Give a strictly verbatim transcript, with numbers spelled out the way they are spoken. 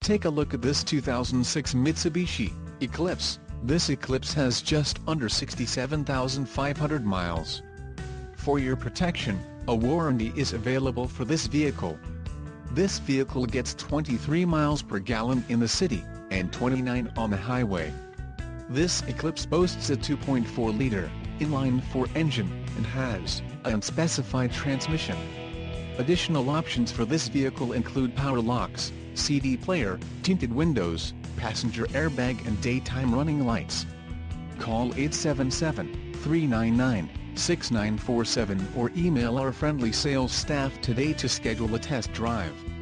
Take a look at this two thousand six Mitsubishi Eclipse. This Eclipse has just under sixty-seven thousand five hundred miles. For your protection, a warranty is available for this vehicle. This vehicle gets twenty-three miles per gallon in the city, and twenty-nine on the highway. This Eclipse boasts a two point four liter inline-four engine, and has an unspecified transmission. Additional options for this vehicle include power locks, C D player, tinted windows, passenger airbag and daytime running lights. Call eight seven seven, three nine nine, six nine four seven or email our friendly sales staff today to schedule a test drive.